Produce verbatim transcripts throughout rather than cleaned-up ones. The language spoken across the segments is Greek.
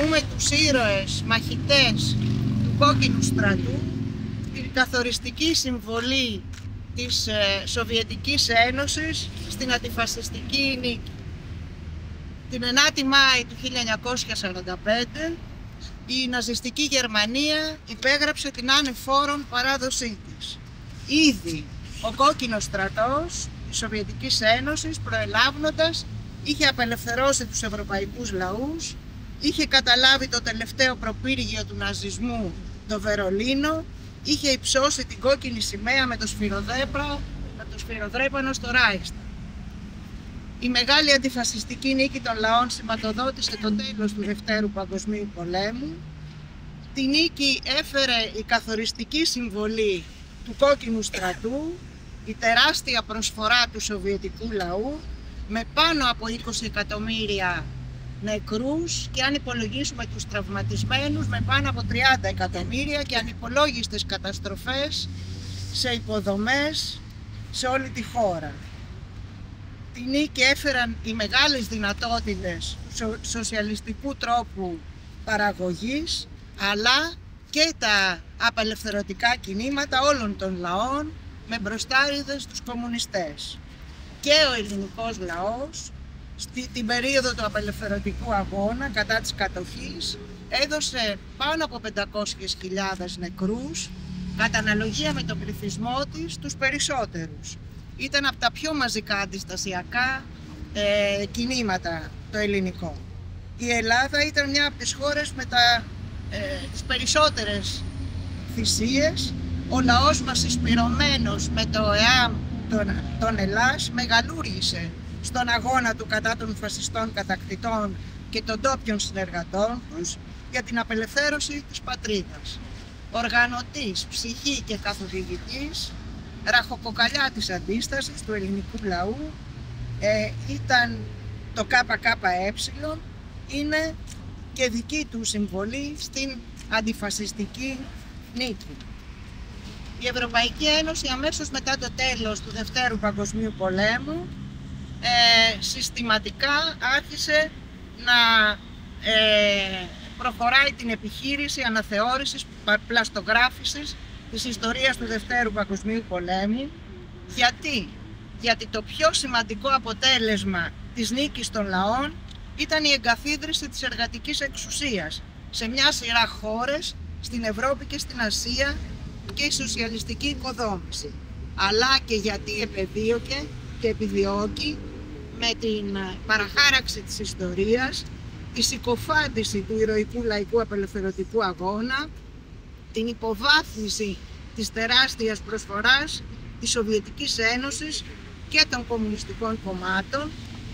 τιμούμε τους ήρωες μαχητές του κόκκινου στρατού, την καθοριστική συμβολή της ε, Σοβιετικής Ένωσης στην αντιφασιστική νίκη. Την ενάτη Μάη του χίλια εννιακόσια σαράντα πέντε η ναζιστική Γερμανία υπέγραψε την ανεφόρον παράδοσή της. Ήδη ο κόκκινος στρατός της Σοβιετικής Ένωσης, προελάβνοντας, είχε απελευθερώσει τους ευρωπαϊκούς λαούς, είχε καταλάβει το τελευταίο προπύργιο του ναζισμού, το Βερολίνο, είχε υψώσει την κόκκινη σημαία με το σφυροδρέπανο, με το σφυροδρέπανο στο Ράιχσταγ. Η μεγάλη αντιφασιστική νίκη των λαών σηματοδότησε το τέλος του Δευτέρου Παγκοσμίου Πολέμου. Τη νίκη έφερε η καθοριστική συμβολή του κόκκινου στρατού, η τεράστια προσφορά του σοβιετικού λαού, με πάνω από είκοσι εκατομμύρια νεκρούς και αν υπολογίσουμε τους τραυματισμένους με πάνω από τριάντα εκατομμύρια και ανυπολόγιστες καταστροφές σε υποδομές σε όλη τη χώρα. Τη νίκη έφεραν οι μεγάλες δυνατότητες σο, σοσιαλιστικού τρόπου παραγωγής, αλλά και τα απελευθερωτικά κινήματα όλων των λαών με μπροστάριδες τους κομμουνιστές. Και ο ελληνικός λαός στη, την περίοδο του απελευθερωτικού αγώνα κατά της κατοχής έδωσε πάνω από πεντακόσιες χιλιάδες νεκρούς, κατά αναλογία με τον πληθυσμό της τους περισσότερους. Ήταν από τα πιο μαζικά αντιστασιακά ε, κινήματα το ελληνικό. Η Ελλάδα ήταν μια από τις χώρες με τα, ε, τις περισσότερες θυσίες. Ο λαός μας εισπυρωμένος με το ΕΑΜ τον, τον Ελλάς μεγαλούργησε στον αγώνα του κατά των φασιστών κατακτητών και των ντόπιων συνεργατών τους για την απελευθέρωση της πατρίδας. Οργανωτής, ψυχή και καθοδηγητής, ραχοκοκαλιά της αντίστασης του ελληνικού λαού ε, ήταν το ΚΚΕ, είναι και δική του συμβολή στην αντιφασιστική νίκη. Η Ευρωπαϊκή Ένωση αμέσως μετά το τέλος του Δευτέρου Παγκοσμίου Πολέμου ε, συστηματικά άρχισε να ε, προχωράει την επιχείρηση αναθεώρησης, πλαστογράφησης της ιστορίας του Δευτέρου Παγκοσμίου Πολέμου. Γιατί? Γιατί το πιο σημαντικό αποτέλεσμα της νίκης των λαών ήταν η εγκαθίδρυση της εργατικής εξουσίας σε μια σειρά χώρες στην Ευρώπη και στην Ασία και η σοσιαλιστική οικοδόμηση. Αλλά και γιατί επεδίωκε και επιδιώκει με την παραχάραξη της ιστορίας, τη συκοφάντηση του ηρωικού λαϊκού απελευθερωτικού αγώνα, την υποβάθμιση της τεράστιας προσφοράς της Σοβιετικής Ένωσης και των κομμουνιστικών κομμάτων,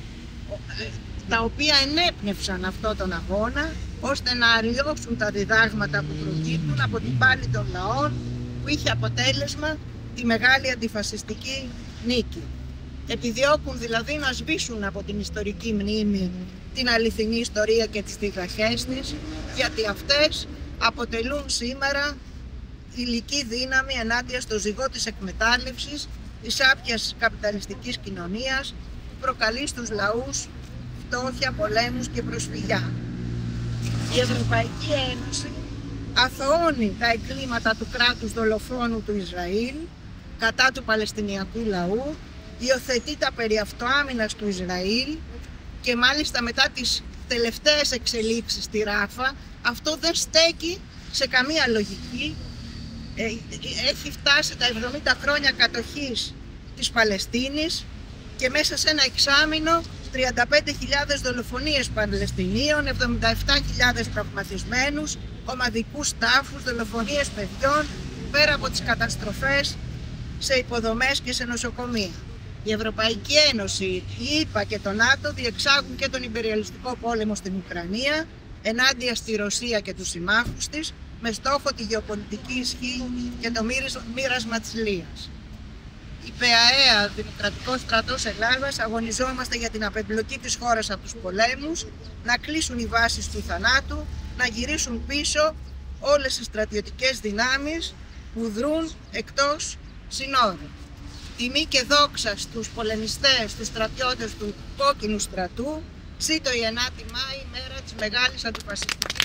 τα οποία ενέπνευσαν αυτόν τον αγώνα ώστε να αλλοιώσουν τα διδάγματα που προκύπτουν από την πάλη των λαών, που είχε αποτέλεσμα τη μεγάλη αντιφασιστική νίκη. Επιδιώκουν δηλαδή να σβήσουν από την ιστορική μνήμη την αληθινή ιστορία και τις διδαχές της, γιατί αυτές αποτελούν σήμερα υλική δύναμη ενάντια στο ζυγό της εκμετάλλευσης της άπιας καπιταλιστικής κοινωνίας που προκαλεί στους λαούς φτώχεια, πολέμους και προσφυγιά. Η Ευρωπαϊκή Ένωση αθωώνει τα εγκλήματα του κράτους δολοφόνου του Ισραήλ κατά του Παλαιστινιακού λαού, υιοθετεί τα περί αυτοάμυνας του Ισραήλ και μάλιστα μετά τις τελευταίες εξελίξεις στη Ράφα αυτό δεν στέκει σε καμία λογική. Έχει φτάσει τα εβδομήντα χρόνια κατοχής της Παλαιστίνης και μέσα σε ένα εξάμηνο τριάντα πέντε χιλιάδες δολοφονίες Παλαιστινίων, εβδομήντα επτά χιλιάδες τραυματισμένους, ομαδικούς τάφους, δολοφονίες παιδιών, πέρα από τις καταστροφές σε υποδομές και σε νοσοκομεία. Η Ευρωπαϊκή Ένωση, η ΗΠΑ και το ΝΑΤΟ διεξάγουν και τον υπεριαλιστικό πόλεμο στην Ουκρανία ενάντια στη Ρωσία και τους συμμάχους της, με στόχο τη γεωπολιτική ισχύ και το μοίρασμα της Λίας. Η ΠΑΕΑ, Δημοκρατικός Στρατός Ελλάδας, αγωνιζόμαστε για την απεμπλοκή της χώρας από τους πολέμους, να κλείσουν οι βάσεις του θανάτου, να γυρίσουν πίσω όλες οι στρατιωτικές δυνάμεις που δρούν εκτός συνόρων. Τιμή και δόξα στους πολεμιστές, στους στρατιώτες του κόκκινου στρατού. Ζήτω η ενάτη Μάη, μέρα της μεγάλης αντιφασιστικής